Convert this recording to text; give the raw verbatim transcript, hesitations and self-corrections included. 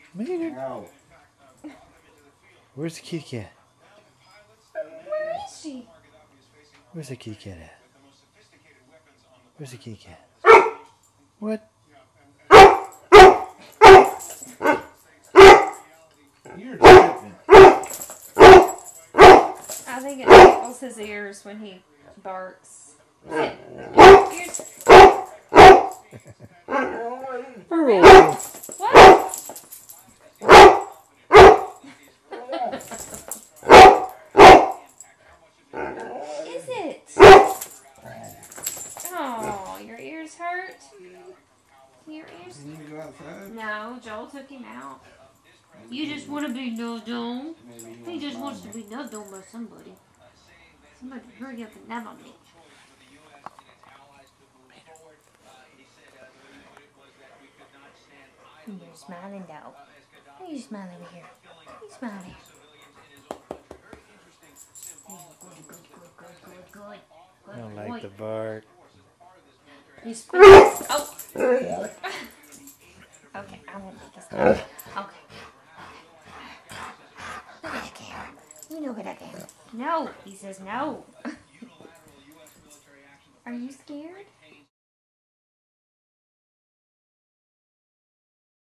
Maynard. No. Where's the kitty cat? Where is she? Where's the kitty cat at? Where's the kitty cat? What? You're tripping. I think it tickles his ears when he barks. Sit. Ears. For real? What? Is it? Oh, your ears hurt? Your ears? You need to go outside? No, Joel took him out. You just want to be nuzzled on. He just wants to be nuzzled on by somebody. Somebody hurry up and nub on me. You're smiling though. Why are you smiling over here? Why are you smiling? Good, good, good, good, good, good. I don't like the bark. You squeeze. Oh. Okay, I won't make this time. Okay. Look at that camera. You look at that camera. No, he says no. Are you scared?